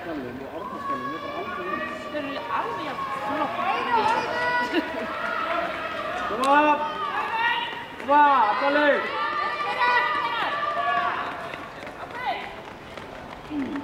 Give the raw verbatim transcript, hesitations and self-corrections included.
skallinn og Árnaskallinn er bara alveg eins. Þeir eru alveg jafn flott. Koma! Koma! Alltaf leik! Mm.